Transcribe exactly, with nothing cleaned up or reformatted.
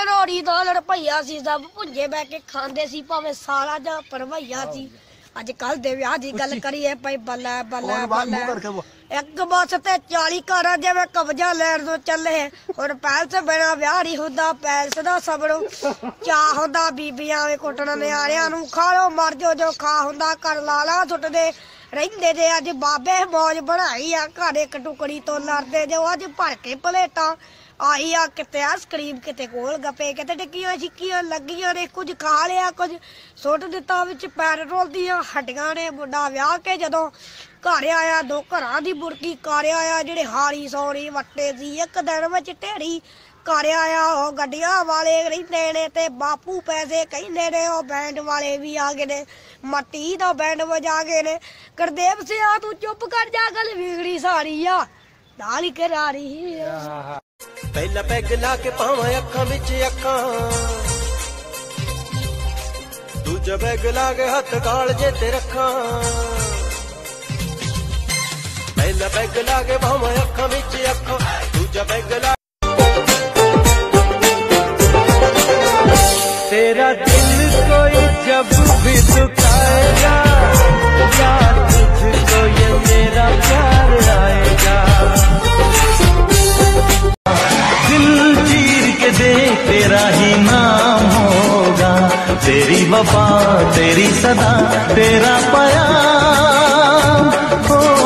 रोड़ी दाल रपैया सी सब भुंजे बह के खांदे सी भावें साला जा भरवैया सी अज कल दे विआह दी गल करिए भाई बल्ला बल्ला बल्ला एक बस ते चाली घर जिवें कब्जा लैण तो चले हुण पैलस बिना विआह नहीं हुंदा पैलस दा सबरों चाह हुंदा बीबियां वे कुटण निआणियां नूं खा लो मर जो जो खा हुंदा कर लाला सुटदे रहिंदे जे अज बाबे मौज बनाई आ घर एक टुकड़ी तो लड़दे जो अज भर के प्लेटां आई आ किते आइसक्रीम किते गोल गप्पे किते टिक्कियां छिक्कियां लगियां ने कुछ खा लिया कुछ सुट दिता विच पैर रोलदियां हड्डियां ने मुंडा विआह के जदों घर आया दो घरां दी बुरकी कर आया जेड़े हारी सौरी वट्टे सी एक दिन विच ढेड़ी कर आया ओ गड्डियां वाले रहिंदे ने ते बापू पैसे कहिंदे ने ओ बैंड वाले भी आ गए ने मट्टी दा बैंड वजा गए ने गुरदेव सिया तू चुप कर जा गल बिगड़ी सारी आ नाल ही करा रही पहला पैग ला के पावा अखा विच अखा दूजा पैग ला के हथ गाल जे ते रखा पहला पैग ला के पावा अखा विच अखा दूजा पैग ला तेरा दिल कोई जब भी दुखाएगा यार तुझको ये मेरा प्यार आएगा तेरा ही नाम होगा तेरी वफा तेरी सदा तेरा प्यार हो